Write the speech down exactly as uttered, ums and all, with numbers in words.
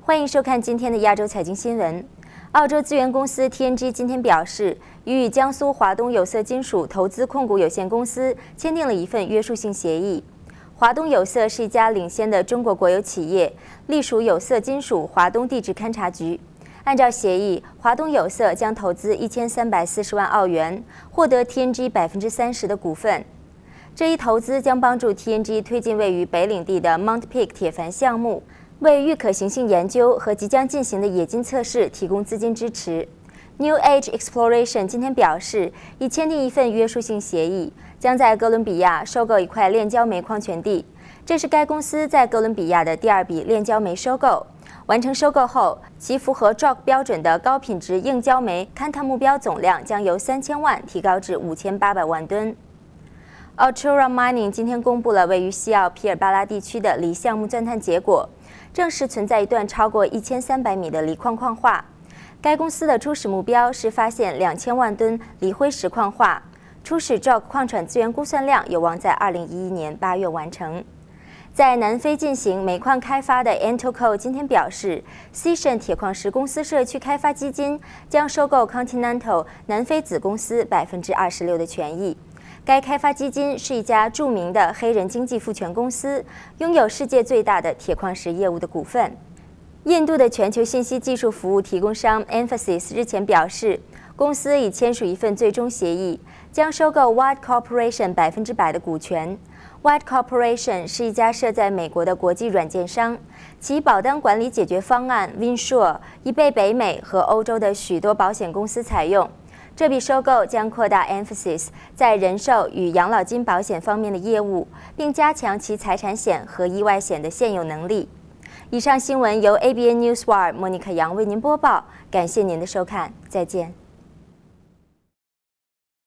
欢迎收看今天的亚洲财经新闻。澳洲资源公司 T N G 今天表示，已与江苏华东有色金属投资控股有限公司签订了一份约束性协议。华东有色是一家领先的中国国有企业，隶属有色金属华东地质勘察局。按照协议，华东有色将投资一千三百四十万澳元，获得 T N G 百分之三十的股份。这一投资将帮助 T N G 推进位于北领地的 Mount Peak 铁钒项目，为预可行性研究和即将进行的冶金测试提供资金支持。New Age Exploration 今天表示，已签订一份约束性协议，将在哥伦比亚收购一块炼焦煤矿权地。这是该公司在哥伦比亚的第二笔炼焦煤收购。完成收购后，其符合 J O C 标准的高品质硬焦煤勘探目标总量将由三千万提高至五千八百万吨。Altura Mining 今天公布了位于西澳皮尔巴拉地区的锂项目钻探结果，证实存在一段超过一千三百米的锂矿矿化。该公司的初始目标是发现两千万吨锂灰石矿化，初始 J O C 矿产资源估算量有望在二零一一年八月完成。在南非进行煤矿开发的 Antoco 今天表示 ，Sishen 铁矿石公司社区开发基金将收购 Continental 南非子公司百分之二十六的权益。该开发基金是一家著名的黑人经济赋权公司，拥有世界最大的铁矿石业务的股份。印度的全球信息技术服务提供商 Mphasis 日前表示，公司已签署一份最终协议，将收购 White Corporation 百分之百的股权。White Corporation 是一家设在美国的国际软件商，其保单管理解决方案 Vinsure 已被北美和欧洲的许多保险公司采用。这笔收购将扩大 Mphasis 在人寿与养老金保险方面的业务，并加强其财产险和意外险的现有能力。以上新闻由 A B N Newswire 莫妮卡杨为您播报，感谢您的收看，再见。